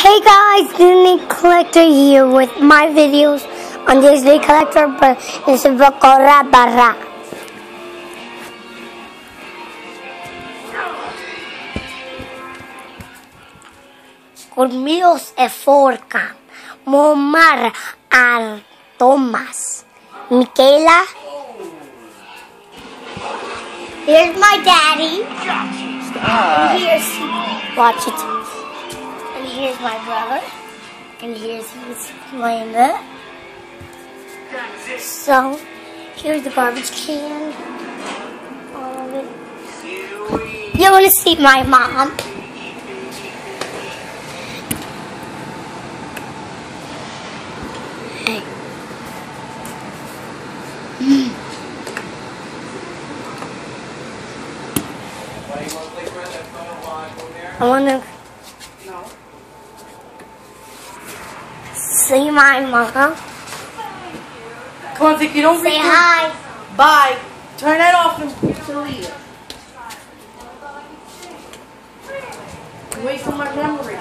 Hey guys, Disney Collector here with my videos on Disney Collector, but it's a Bacora Barra. Conmigo se forca Momar Ar Thomas Michaela. Here's my daddy. And here's, watch it. And here's my brother. And here's my mother. So, here's the garbage can. All of it. You want to see my mom? Hey. I want to see my mom. Come on, Vicky, don't say hi. Bye. Turn that off and delete it. Wait for my memory.